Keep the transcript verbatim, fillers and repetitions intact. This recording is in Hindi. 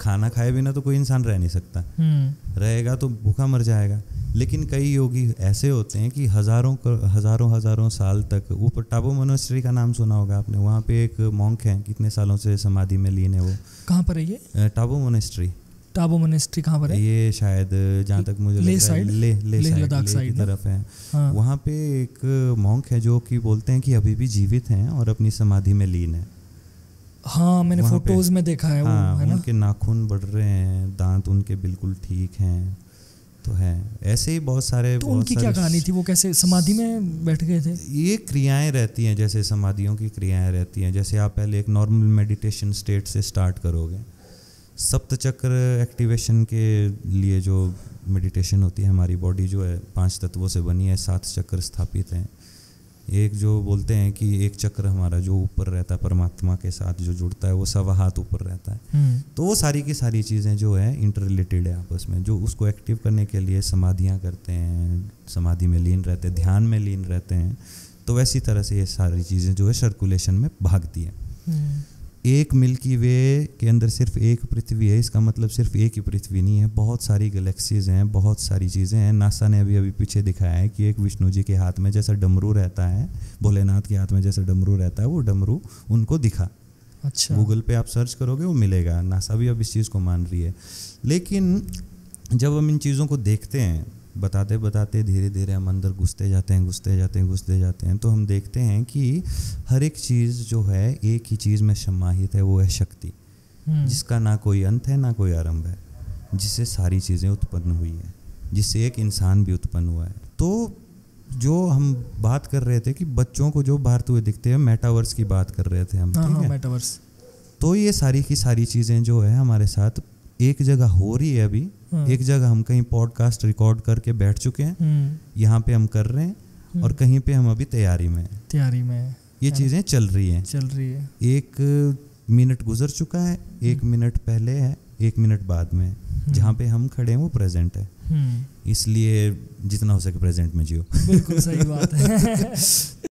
खाना खाए बिना तो कोई इंसान रह नहीं सकता, रहेगा तो भूखा मर जाएगा। लेकिन कई योगी ऐसे होते हैं कि हज़ारों हज़ारों हज़ारों साल तक, ऊपर टाबू मोनेस्ट्री का नाम सुना होगा आपने, वहाँ पे एक मॉन्क है, कितने सालों से समाधि में लीन है वो। कहाँ पर है ये? टाबू मोनेस्ट्री। टाबू मोनेस्ट्री कहाँ पर है? ये शायद जहाँ तक मुझे लग रहा है ले ले लेह लद्दाख ले साइड की तरफ है। हाँ। वहाँ पे एक मॉन्क है जो कि बोलते हैं कि अभी भी जीवित हैं और अपनी समाधि में लीन है। हाँ, मैंने फोटोज में देखा है। हाँ, वो है ना, उनके नाखून बढ़ रहे हैं, दांत उनके बिल्कुल ठीक हैं, तो है ऐसे ही बहुत सारे। तो बहुत उनकी क्या कहानी थी? वो कैसे समाधि में बैठ गए थे? ये क्रियाएं रहती हैं, जैसे समाधियों की क्रियाएं रहती हैं। जैसे आप पहले एक नॉर्मल मेडिटेशन स्टेट से स्टार्ट करोगे, सप्त चक्र एक्टिवेशन के लिए जो मेडिटेशन होती है, हमारी बॉडी जो है पांच तत्वों से बनी है, सात चक्र स्थापित हैं। एक जो बोलते हैं कि एक चक्र हमारा जो ऊपर रहता है परमात्मा के साथ जो जुड़ता है, वो सवा हाथ ऊपर रहता है। तो वो सारी की सारी चीज़ें जो है इंटर रिलेटेड है आपस में, जो उसको एक्टिव करने के लिए समाधियाँ करते हैं, समाधि में लीन रहते हैं, ध्यान में लीन रहते हैं। तो वैसी तरह से ये सारी चीज़ें जो है सर्कुलेशन में भागती हैं। एक मिल्की वे के अंदर सिर्फ एक पृथ्वी है, इसका मतलब सिर्फ एक ही पृथ्वी नहीं है, बहुत सारी गैलेक्सीज हैं, बहुत सारी चीज़ें हैं। नासा ने अभी अभी पीछे दिखाया है कि एक विष्णु जी के हाथ में जैसा डमरू रहता है, भोलेनाथ के हाथ में जैसा डमरू रहता है, वो डमरू उनको दिखा। अच्छा, गूगल पे आप सर्च करोगे वो मिलेगा। नासा भी अब इस चीज़ को मान रही है। लेकिन जब हम इन चीज़ों को देखते हैं, बताते बताते धीरे धीरे हम अंदर घुसते जाते हैं घुसते जाते हैं घुसते जाते हैं तो हम देखते हैं कि हर एक चीज़ जो है एक ही चीज़ में समाहित है, वो है शक्ति, जिसका ना कोई अंत है ना कोई आरंभ है, जिससे सारी चीज़ें उत्पन्न हुई है, जिससे एक इंसान भी उत्पन्न हुआ है। तो जो हम बात कर रहे थे कि बच्चों को जो बाहर हुए दिखते हैं, मेटावर्स की बात कर रहे थे हम, ठीक है, मेटावर्स। तो ये सारी की सारी चीज़ें जो है हमारे साथ एक जगह हो रही है अभी। हाँ। एक जगह हम कहीं पॉडकास्ट रिकॉर्ड करके बैठ चुके हैं, यहाँ पे हम कर रहे हैं, और कहीं पे हम अभी तैयारी में तैयारी में ये चीज़ें चल रही हैं चल रही है। एक मिनट गुजर चुका है, एक मिनट पहले है, एक मिनट बाद में, जहाँ पे हम खड़े हैं वो प्रेजेंट है। इसलिए जितना हो सके प्रेजेंट में जियो। बिल्कुल सही बात है।